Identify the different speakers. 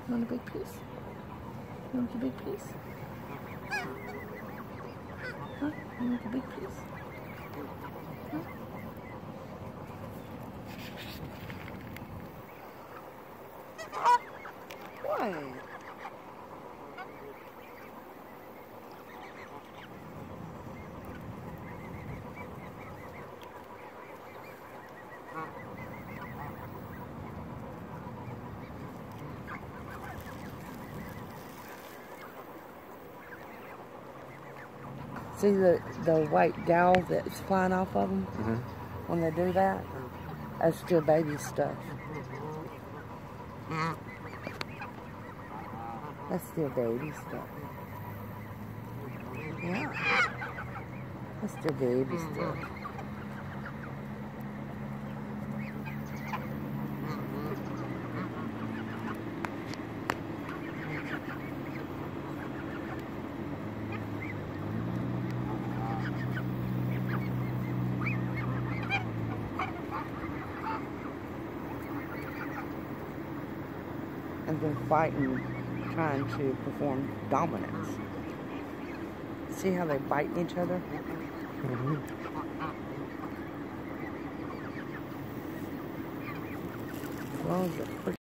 Speaker 1: You want a big piece? You want a big piece? Huh? You want a big piece? Huh? What? See the white dowel that's flying off of them?
Speaker 2: Mm-hmm.
Speaker 1: When they do that? That's still baby stuff. That's still baby stuff. Yeah. That's still baby stuff. And they're fighting, trying to perform dominance. See how they're biting each other?
Speaker 2: Mm-hmm.
Speaker 1: Well,